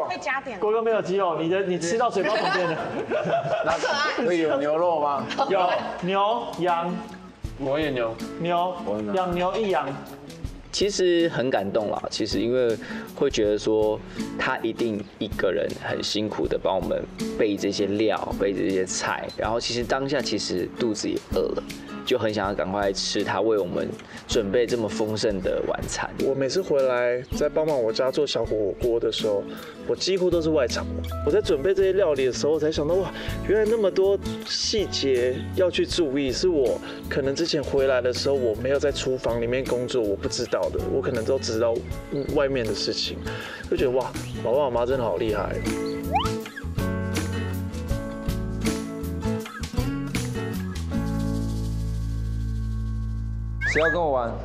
可以加点。 国哥没有鸡肉，你吃到嘴巴旁边的。 好可爱。 会有牛肉吗？ 有牛、羊、 我也牛。 养牛一羊。 其实很感动啦，其实因为会觉得说他一定一个人很辛苦的帮我们备这些料，备这些菜，然后其实当下其实肚子也饿了，就很想要赶快吃他为我们准备这么丰盛的晚餐。 我每次回来在帮忙我家做小火锅的时候，我几乎都是外场。我在准备这些料理的时候，我才想到哇，原来那么多细节要去注意，是我可能之前回来的时候我没有在厨房里面工作，我不知道的，我可能都知道外面的事情，就觉得哇，老爸老妈真的好厉害。 谁要跟我玩？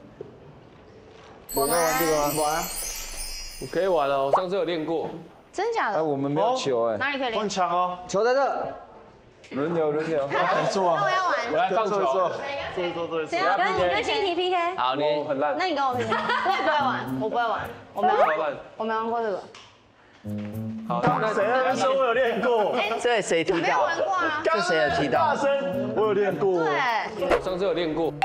我要玩这个吗？ 玩。 我可以玩了，我上次有练过。 真假的？ 我们没有球哎。 哪里可以练？ 换抢哦， 球在这。轮流。 做啊。 那我要玩。 我来放球。 做。 谁要跟你跟心提 PK？ 好，你很烂。 那你跟我 PK。我也不会玩，我不会玩，我没玩过这个。 好， 谁啊？说我有练过。 这谁踢没有到？ 玩过啊。 这谁有踢到？ 大声，我有练过。 对。 上次有练过。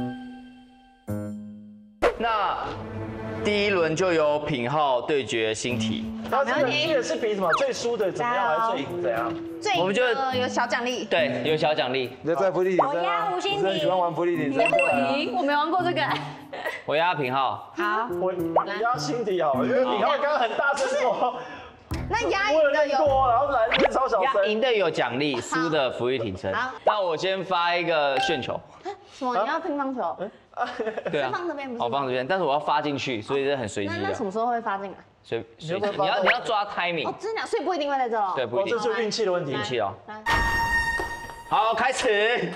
那第一轮就由品浩对决星体。 他这个是比什么最输的怎么样，还是最赢怎样？ 我们就有小奖励。 对，有小奖励。 你在福利挺身。 我压吴心你喜欢玩福利挺身？ 我赢，我没玩过这个。 我压品浩。 好， 我压心底好了，因为品浩刚刚很大声说。 那压我有赢的有。 练过，然后来这边超小声。 赢的有奖励，输的福利挺身。那我先发一个旋球。 什么？你要乒乓球？ 对啊。 放这边不是？ 我放这边，但是我要发进去，所以这很随机的。 那什么时候会发进来？ 随机，你要抓 timing。 哦，真的，所以不一定会在这哦。 对，不一定。 这是运气的问题。 运气哦。好，开始。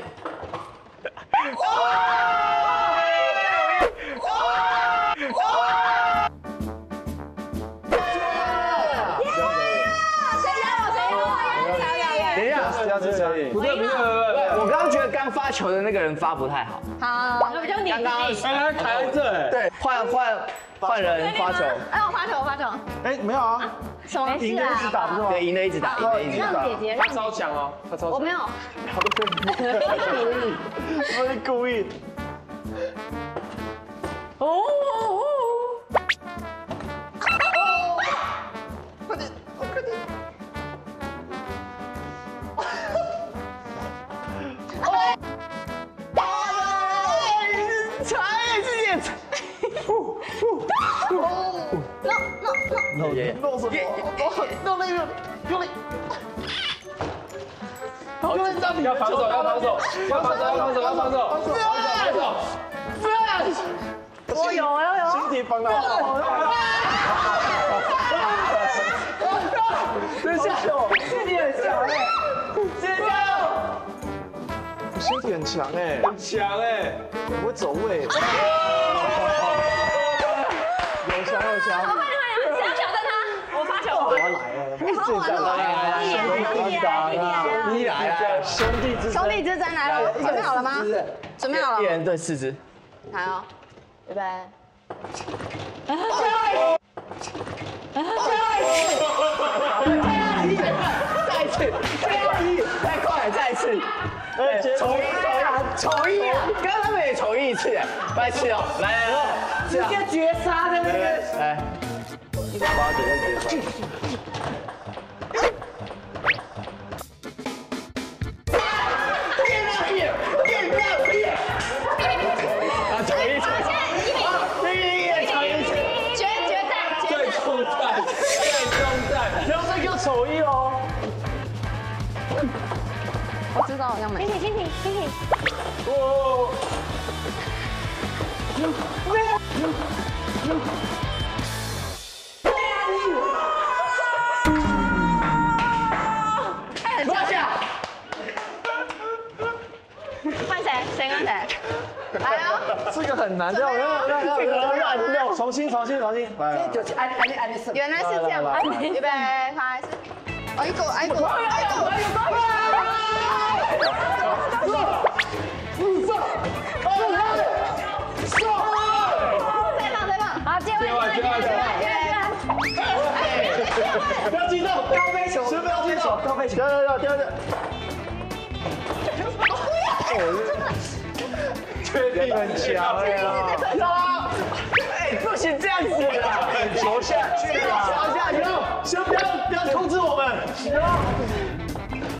等一下， 不对， 我刚刚觉得刚发球的那个人发不太好。 好，那不就你自己？ 他抬这。 对，换人发球。 哎，我发球。 哎，没有啊。 什么赢的一直打不是吗？ 对，赢的一直打， 让姐姐。 他超强哦，他超强。 我没有。 我是故意。 哦。 快点。弄什么？弄那个，用力。好， 要防守。 我有。 心体防到。 等一下，心体很强哎， 心体很强哎， 很强哎， 我会走位。有强。 谁要挑战他？我发球。 我要来了。 你来了， 兄弟之争来了，准备好了吗？准备好了。 一人对4只。 好哦，预备。 再一次，太快了，再一次。丑一啊！刚刚他们也丑一次，白痴哦！来，直接绝杀的那个。来，8点在绝杀。 丑一哦， 我知道我要买。心体。 哦， 坐下。换谁？谁跟谁？来哦。 这个很难，让乱弄，重新。来， 原来是这样。预备，开始。哎狗。再放。好，接位。 不要激动，高飞球，先不要激动，高飞球，掉。确定很强哎呀！哎，不行这样子啦，球下去啦，下球，先不要控制我们。